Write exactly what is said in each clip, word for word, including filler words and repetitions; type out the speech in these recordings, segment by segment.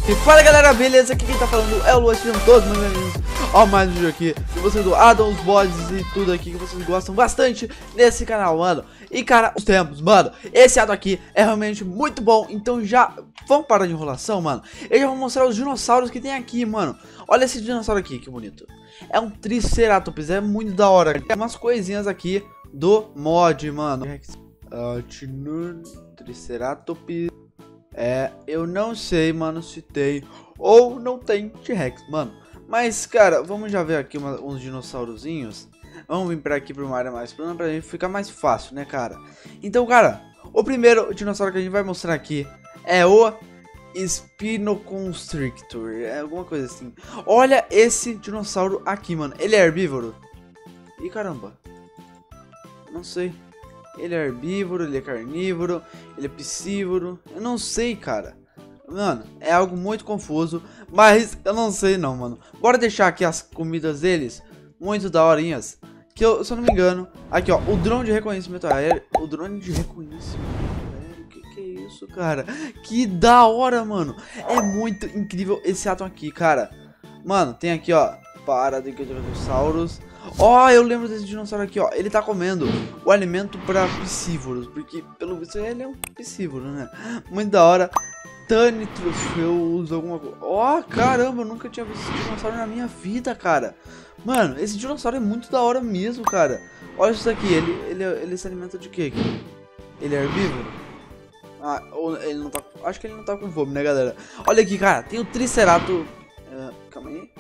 E fala galera, beleza? Aqui quem tá falando é o Luan, sejam todos meus amigos ao mais um vídeo aqui. Se vocês adoram os mods e tudo aqui que vocês gostam bastante nesse canal, mano. E cara, os tempos, mano, esse ato aqui é realmente muito bom. Então já, vamos parar de enrolação, mano. Eu já vou mostrar os dinossauros que tem aqui, mano. Olha esse dinossauro aqui, que bonito. É um Triceratops, é muito da hora. Tem umas coisinhas aqui do mod, mano. uh, Triceratops. É, eu não sei, mano, se tem ou não tem T-Rex, mano. Mas, cara, vamos já ver aqui uma, uns dinossaurozinhos. Vamos vir pra aqui pra uma área mais plana pra gente ficar mais fácil, né, cara? Então, cara, o primeiro dinossauro que a gente vai mostrar aqui é o Spinoconstrictor. É alguma coisa assim. Olha esse dinossauro aqui, mano. Ele é herbívoro? Ih, caramba. Não sei. Ele é herbívoro, ele é carnívoro, ele é piscívoro. Eu não sei, cara. Mano, é algo muito confuso. Mas eu não sei não, mano. Bora deixar aqui as comidas deles muito daorinhas. Que eu, se eu não me engano, aqui ó, o drone de reconhecimento aéreo. O drone de reconhecimento aéreo. Que que é isso, cara? Que da hora, mano. É muito incrível esse ato aqui, cara. Mano, tem aqui ó, Paradoxauros. Ó, oh, eu lembro desse dinossauro aqui, ó. Ele tá comendo o alimento para piscívoros, porque pelo visto ele é um piscívoro, né? Muito da hora. Tanitrophus, alguma coisa. Ó, oh, caramba, eu nunca tinha visto esse dinossauro na minha vida, cara. Mano, esse dinossauro é muito da hora mesmo, cara. Olha isso aqui, ele, ele, ele se alimenta de quê aqui? Ele é herbívoro? Ah, ou ele não tá... Acho que ele não tá com fome, né, galera? Olha aqui, cara, tem o Triceratops... Uh, calma aí.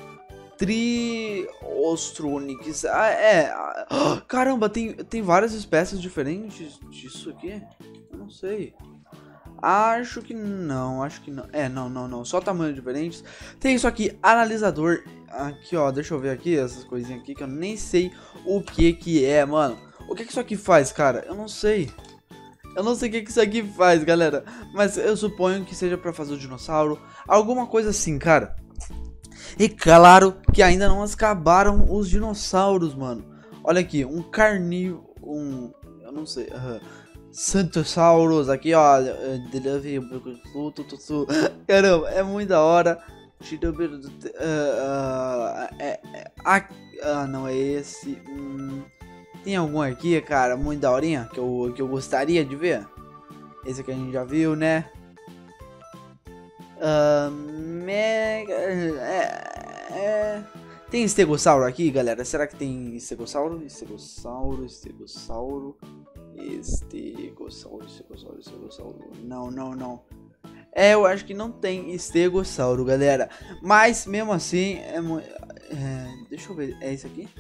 Triostronix. Ah, é. Ah, caramba, tem, tem várias espécies diferentes disso aqui? Eu não sei. Acho que não, acho que não. É, não, não, não. Só tamanhos diferentes. Tem isso aqui, analisador. Aqui, ó, deixa eu ver aqui, essas coisinhas aqui que eu nem sei o que que é, mano. O que que isso aqui faz, cara? Eu não sei. Eu não sei o que que isso aqui faz, galera. Mas eu suponho que seja pra fazer o dinossauro. Alguma coisa assim, cara. E claro que ainda não acabaram os dinossauros, mano. Olha aqui, um carnívoro, um... eu não sei, uh, Santosaurus, aqui ó. Caramba, é muito da hora. Uh, uh, é, é, ah, não é esse. Hum, tem algum aqui, cara, muito daorinha, que eu, que eu gostaria de ver. Esse aqui a gente já viu, né? Uh, mega, é, é. Tem estegossauro aqui, galera? Será que tem estegossauro? Estegossauro, estegossauro, estegossauro, estegossauro, estegossauro. Não, não, não. É, eu acho que não tem estegossauro, galera. Mas mesmo assim, é, é, deixa eu ver, é esse aqui?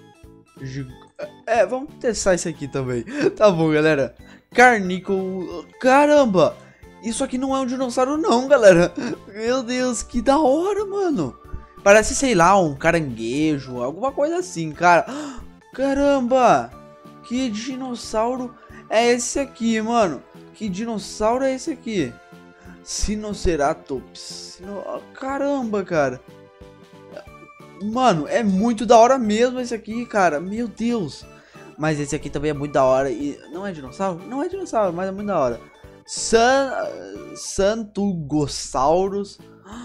É, vamos testar esse aqui também. Tá bom, galera. Carnícola, caramba! Isso aqui não é um dinossauro não, galera. Meu Deus, que da hora, mano. Parece, sei lá, um caranguejo, alguma coisa assim, cara. Caramba. Que dinossauro é esse aqui, mano? Que dinossauro é esse aqui? Sinoceratops. Sino... Caramba, cara. Mano, é muito da hora mesmo esse aqui, cara. Meu Deus. Mas esse aqui também é muito da hora. E não é dinossauro? Não é dinossauro, mas é muito da hora. San... Santugosaurus.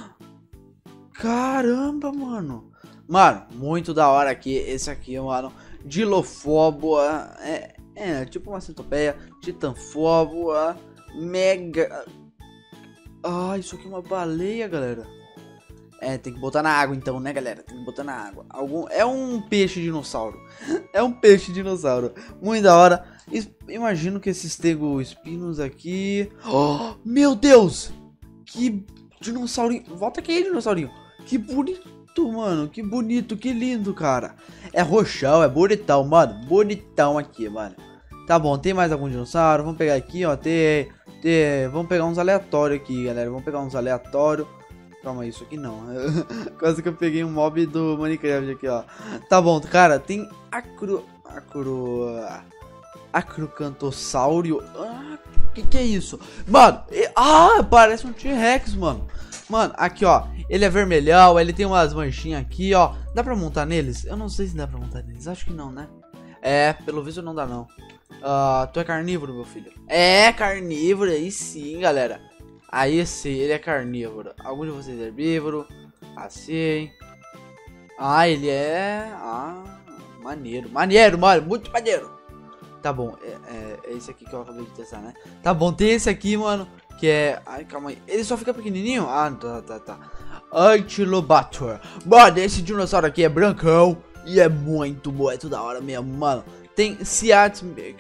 Caramba, mano. Mano, muito da hora aqui. Esse aqui, mano. Dilofobo. É, é tipo uma centopeia. Titanfobo. Mega. Ah, isso aqui é uma baleia, galera. É, tem que botar na água então, né, galera? Tem que botar na água. Algum... É um peixe dinossauro. É um peixe dinossauro. Muito da hora. Imagino que esses tegospinos aqui... Oh, meu Deus! Que dinossaurinho... Volta aqui, dinossaurinho. Que bonito, mano. Que bonito, que lindo, cara. É roxão, é bonitão, mano. Bonitão aqui, mano. Tá bom, tem mais algum dinossauro? Vamos pegar aqui, ó. Tem... tem... Vamos pegar uns aleatórios aqui, galera. Vamos pegar uns aleatórios. Calma, isso aqui não. Quase que eu peguei um mob do Minecraft aqui, ó. Tá bom, cara. Tem acro... Acro... Acrocantossauro. Ah, que que é isso? Mano, e... ah, parece um T-Rex, mano. Mano, aqui, ó. Ele é vermelhão, ele tem umas manchinhas aqui, ó. Dá pra montar neles? Eu não sei se dá pra montar neles. Acho que não, né? É, pelo visto não dá, não. Uh, tu é carnívoro, meu filho? É, carnívoro, aí sim, galera. Aí sim, ele é carnívoro. Algum de vocês é herbívoro? Assim. Ah, ele é... Ah, maneiro. Maneiro, mano. Muito maneiro. Tá bom, é, é, é esse aqui que eu acabei de testar, né? Tá bom, tem esse aqui, mano, que é... Ai, calma aí. Ele só fica pequenininho? Ah, tá, tá, tá. Antilobator. Mano, esse dinossauro aqui é brancão e é muito, muito da hora mesmo, mano. Tem Seattle,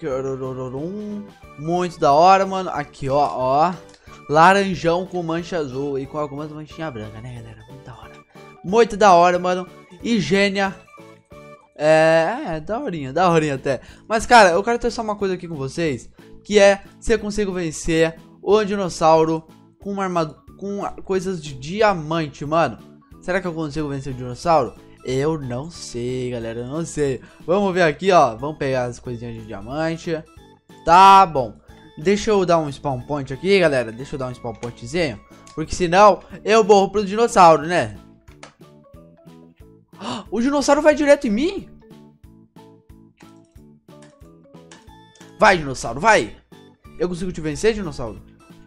muito da hora, mano. Aqui, ó, ó. Laranjão com mancha azul e com algumas manchinhas brancas, né, galera? Muito da hora. Muito da hora, mano. E Gênia. É, é, daorinha, daorinha até. Mas, cara, eu quero testar uma coisa aqui com vocês. Que é, se eu consigo vencer o dinossauro com uma armadura, com coisas de diamante, mano. Será que eu consigo vencer o dinossauro? Eu não sei, galera, eu não sei. Vamos ver aqui, ó. Vamos pegar as coisinhas de diamante. Tá bom. Deixa eu dar um spawn point aqui, galera. Deixa eu dar um spawn pointzinho. Porque senão eu morro pro dinossauro, né? O dinossauro vai direto em mim? Vai, dinossauro, vai. Eu consigo te vencer, dinossauro?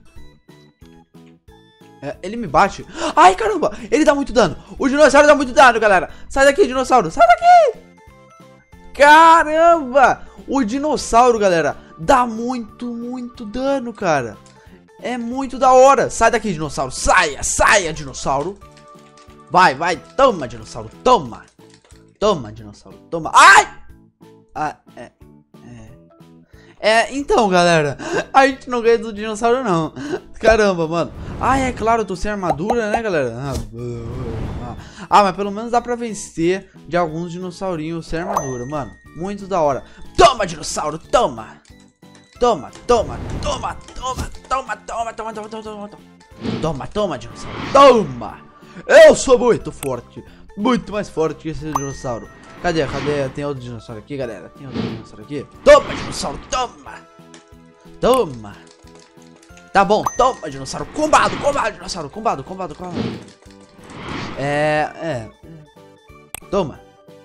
É, ele me bate. Ai, caramba, ele dá muito dano. O dinossauro dá muito dano, galera. Sai daqui, dinossauro, sai daqui. Caramba. O dinossauro, galera, dá muito, muito dano, cara. É muito da hora. Sai daqui, dinossauro, saia, saia, dinossauro. Vai, vai, toma, dinossauro, toma. Toma, dinossauro, toma. Ai! Ah, é, é. É, então, galera, a gente não ganha do dinossauro, não. Caramba, mano. Ah, é claro, eu tô sem armadura, né, galera? Ah, ah, mas pelo menos dá pra vencer de alguns dinossaurinhos sem armadura, mano. Muito da hora. Toma, dinossauro, toma. Toma, toma, toma, toma, toma, toma, toma, toma, toma, toma, toma. Toma, toma, dinossauro, toma. Eu sou muito forte. Muito mais forte que esse dinossauro. Cadê? Cadê? Tem outro dinossauro aqui, galera? Tem outro dinossauro aqui? Toma, dinossauro, toma. Toma. Tá bom, toma, dinossauro. Combado, combado, dinossauro. Combado, combado, combado. É, é. Toma.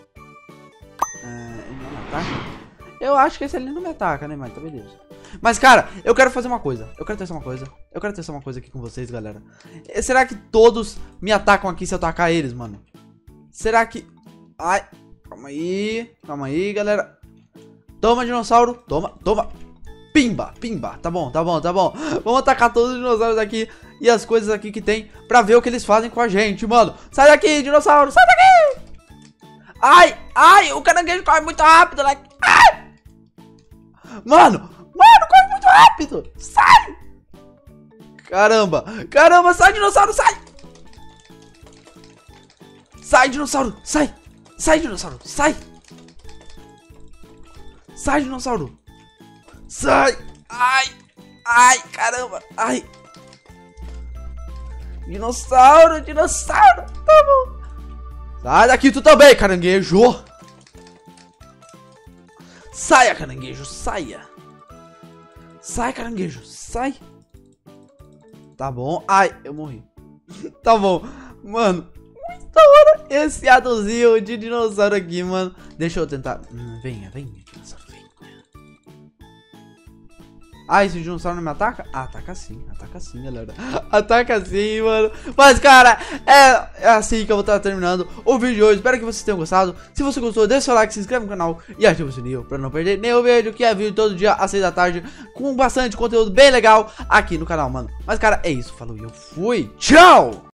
É, ele não me ataca? Eu acho que esse ali não me ataca, né, mas tá beleza. Mas, cara, eu quero fazer uma coisa. Eu quero testar uma coisa. Eu quero testar uma coisa aqui com vocês, galera. Será que todos me atacam aqui se eu atacar eles, mano? Será que... Ai, calma aí. Calma aí, galera. Toma, dinossauro. Toma, toma. Pimba, pimba. Tá bom, tá bom, tá bom. Vamos atacar todos os dinossauros aqui e as coisas aqui que tem pra ver o que eles fazem com a gente, mano. Sai daqui, dinossauro. Sai daqui. Ai, ai, o caranguejo corre muito rápido, né? Ai. Mano, mano, corre muito rápido. Sai. Caramba, caramba, sai, dinossauro, sai. Sai, dinossauro, sai. Sai, dinossauro, sai. Sai, dinossauro. Sai. Ai, ai, caramba, ai. Dinossauro, dinossauro, tá bom. Sai daqui tu também, caranguejo. Saia, caranguejo, saia. Sai, caranguejo, sai. Tá bom, ai, eu morri. Tá bom, mano. Muito da hora esse adozinho de dinossauro aqui, mano. Deixa eu tentar. Hum, venha, venha, dinossauro, vem. Ah, esse dinossauro não me ataca? Ah, ataca sim, ataca sim, galera. Ataca sim, mano. Mas, cara, é, é assim que eu vou estar terminando o vídeo de hoje. Espero que vocês tenham gostado. Se você gostou, deixa o seu like, se inscreve no canal e ativa o sininho pra não perder nenhum vídeo, que é vídeo todo dia às seis da tarde, com bastante conteúdo bem legal aqui no canal, mano. Mas, cara, é isso. Falou e eu fui. Tchau!